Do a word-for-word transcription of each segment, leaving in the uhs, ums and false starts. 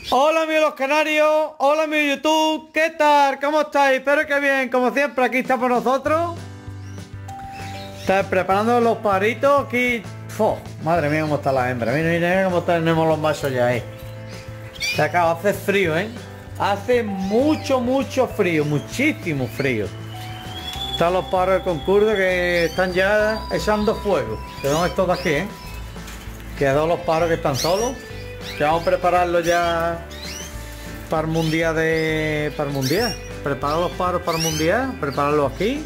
Hola amigos los canarios, hola amigos YouTube, ¿qué tal? ¿Cómo estáis? Espero que bien, como siempre aquí estamos nosotros. Estáis preparando los paritos aquí. ¡Fo! Madre mía cómo está la hembra, mira, mira cómo tenemos los machos ya ahí. Se acaba, hace frío, ¿eh? Hace mucho, mucho frío, muchísimo frío. Están los paros de concurso que están ya echando fuego. Tenemos estos de aquí, ¿eh? Quedan los paros que están solos. Que vamos a prepararlo ya para el mundial de. Para el mundial. Preparar los paros para el mundial. Prepararlo aquí.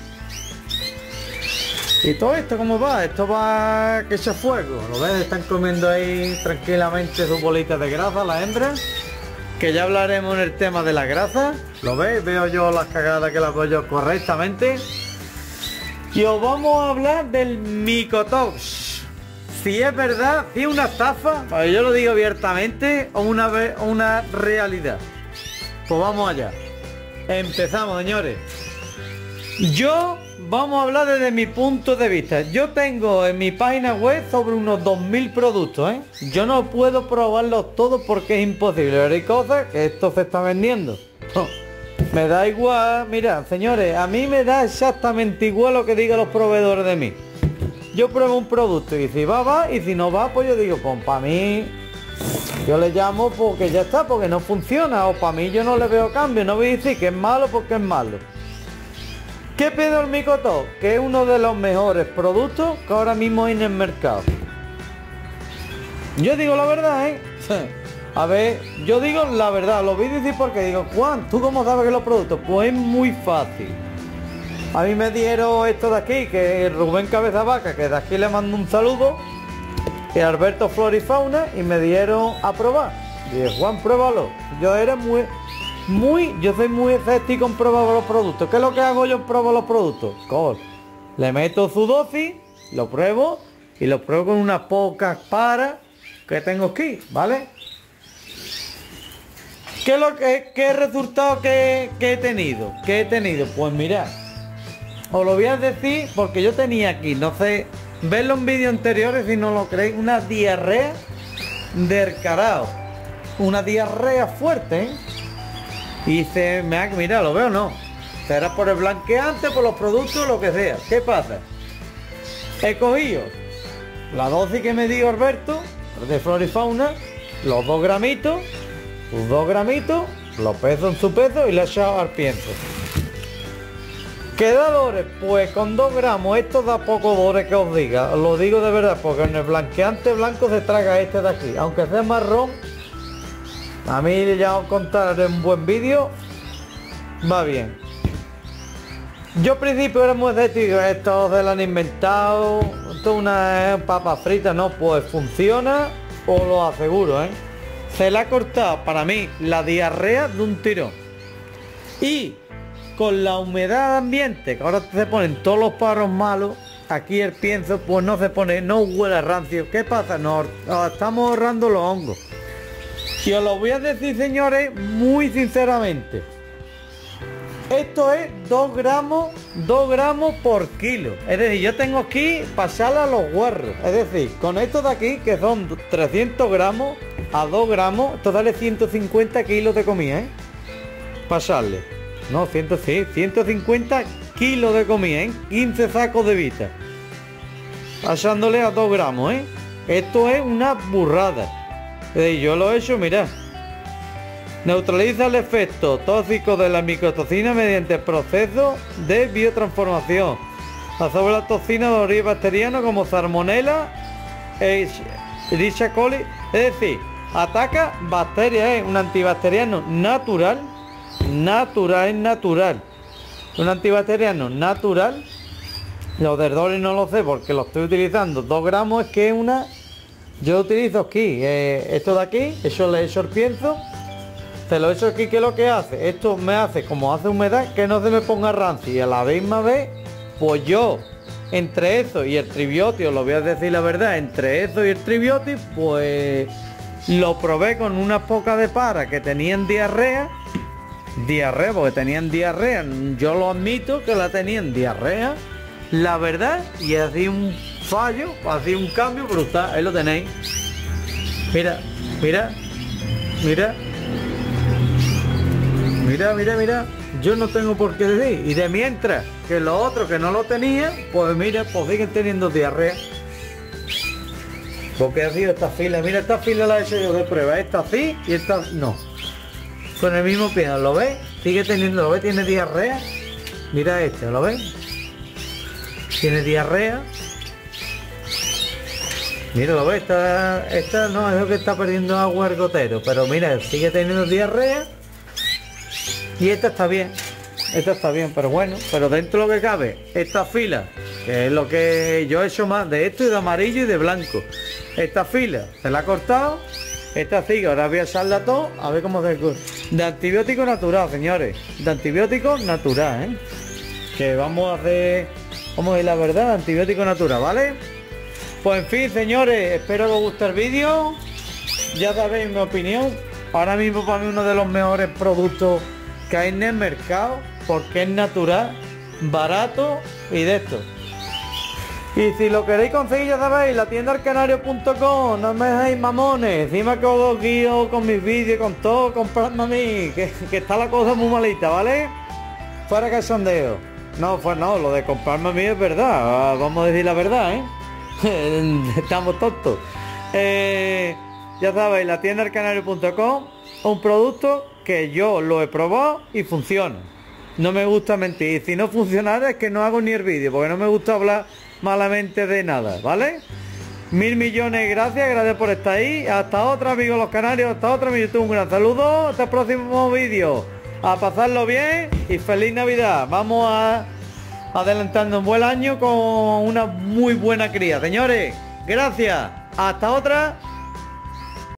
Y todo esto, ¿cómo va? Esto va que echa fuego. ¿Lo ves? Están comiendo ahí tranquilamente sus bolitas de grasa, las hembras. Que ya hablaremos en el tema de la grasa. ¿Lo veis? Veo yo las cagadas que las veo yo correctamente. Y os vamos a hablar del micotox. Si es verdad, si es una estafa, pues yo lo digo abiertamente, o una, o una realidad. Pues vamos allá. Empezamos, señores. Yo, vamos a hablar desde mi punto de vista. Yo tengo en mi página web sobre unos dos mil productos, ¿eh? Yo no puedo probarlos todos porque es imposible. Pero hay cosas que esto se está vendiendo. Me da igual, mira, señores, a mí me da exactamente igual lo que digan los proveedores de mí. Yo pruebo un producto y si va, va, y si no va, pues yo digo, pues para mí, yo le llamo porque ya está, porque no funciona, o para mí yo no le veo cambio, no voy a decir que es malo porque es malo. ¿Qué pido el micotox? Que es uno de los mejores productos que ahora mismo hay en el mercado. Yo digo la verdad, ¿eh? A ver, yo digo la verdad, lo voy a decir porque digo, Juan, ¿tú cómo sabes que los productos? Pues es muy fácil. A mí me dieron esto de aquí, que es Rubén Cabeza Vaca, que de aquí le mando un saludo, y Alberto Florifauna, y me dieron a probar. Y dije, Juan, pruébalo. Yo era muy, muy, yo soy muy escéptico en probar los productos. ¿Qué es lo que hago yo en probar los productos? Col. Le meto su dosis, lo pruebo, y lo pruebo con unas pocas paras que tengo aquí, ¿vale? ¿Qué es lo que, qué resultado que, que he tenido? ¿Qué he tenido? Pues mirad. Os lo voy a decir porque yo tenía aquí, no sé, verlo en vídeos anteriores si no lo creéis, una diarrea del carajo. Una diarrea fuerte, ¿eh? Y se me ha... Mira, lo veo, no. Será por el blanqueante, por los productos, lo que sea. ¿Qué pasa? He cogido la dosis que me dio Alberto, de Florifauna, los dos gramitos, los dos gramitos, los peso en su peso y le he echado al pienso. ¿Qué da dores? Pues con dos gramos, esto da poco dores que os diga, os lo digo de verdad, porque en el blanqueante blanco se traga este de aquí, aunque sea marrón, a mí ya os contaré un buen vídeo, va bien. Yo al principio era muy escéptico, esto se lo han inventado, esto es una papa frita, no, pues funciona, os lo aseguro, ¿eh? Se le ha cortado para mí la diarrea de un tirón. Y con la humedad ambiente, que ahora se ponen todos los paros malos, aquí el pienso, pues no se pone, no huele a rancio. ¿Qué pasa? Nos, nos estamos ahorrando los hongos. Y os lo voy a decir, señores, muy sinceramente. Esto es dos gramos, dos gramos por kilo. Es decir, yo tengo aquí pasarla a los guarros. Es decir, con esto de aquí, que son trescientos gramos, a dos gramos, esto sale ciento cincuenta kilos de comida, ¿eh? Pasarle. No, cien, sí, ciento cincuenta kilos de comida, ¿eh? quince sacos de vita. Pasándole a dos gramos, ¿eh? Esto es una burrada. Y yo lo he hecho, mirad. Neutraliza el efecto tóxico de la micotoxina mediante el proceso de biotransformación. Absorbe la toxina de origen bacteriano como Salmonella, Escherichia coli. Es decir, ataca bacterias, es un antibacteriano natural. Natural, es natural. Un antibacteriano natural. Los verdores no lo sé porque lo estoy utilizando. dos gramos es que es una... Yo lo utilizo aquí. Eh, esto de aquí, eso le he hecho el pienso. Se lo he hecho aquí, ¿qué es lo que hace? Esto me hace, como hace humedad, que no se me ponga rancio. Y a la misma vez, pues yo, entre eso y el tribiótico, lo voy a decir la verdad, entre eso y el tribiótico, pues lo probé con unas pocas de para que tenían diarrea. Diarrea, porque tenían diarrea, yo lo admito que la tenían diarrea, la verdad, y hacía un fallo, hacía un cambio brutal, ahí lo tenéis. Mira, mira, mira, Mira, mira, mira, yo no tengo por qué decir. Y de mientras que los otros que no lo tenían, pues mira, pues siguen teniendo diarrea. Porque ha sido esta fila, mira, esta fila la he hecho yo de prueba, esta sí y esta no. Con el mismo pie, ¿lo ves? Sigue teniendo, ¿lo ves? Tiene diarrea. Mira este, ¿lo ves? Tiene diarrea. Mira, ¿lo ves? Esta, esta no, es lo que está perdiendo agua el gotero. Pero mira, sigue teniendo diarrea. Y esta está bien. Esta está bien, pero bueno. Pero dentro de lo que cabe, esta fila, que es lo que yo he hecho más de esto y de amarillo y de blanco. Esta fila se la ha cortado. Esta sí, ahora voy a echarla todo. A ver cómo se... De antibiótico natural, señores. De antibiótico natural, ¿eh? Que vamos a hacer... Vamos a ver la verdad, antibiótico natural, ¿vale? Pues en fin, señores, espero que os guste el vídeo. Ya sabéis mi opinión. Ahora mismo para mí uno de los mejores productos que hay en el mercado, porque es natural, barato y de esto. Y si lo queréis conseguir, ya sabéis, la tienda alcanario punto com, no me dejéis mamones. Encima que os guío con mis vídeos, con todo, compradme a mí, que, que está la cosa muy malita, ¿vale? Fuera cachondeo. No, pues no, lo de comprarme a mí es verdad, vamos a decir la verdad, ¿eh? Estamos tontos. Eh, ya sabéis, la tienda alcanario punto com, un producto que yo lo he probado y funciona. No me gusta mentir. Y si no funcionara es que no hago ni el vídeo, porque no me gusta hablar malamente de nada, ¿vale? Mil millones de gracias, gracias por estar ahí. Hasta otra, amigos los canarios, hasta otra, mi YouTube. Un gran saludo, hasta el próximo vídeo. A pasarlo bien y feliz Navidad. Vamos a adelantando un buen año con una muy buena cría, señores. Gracias, hasta otra.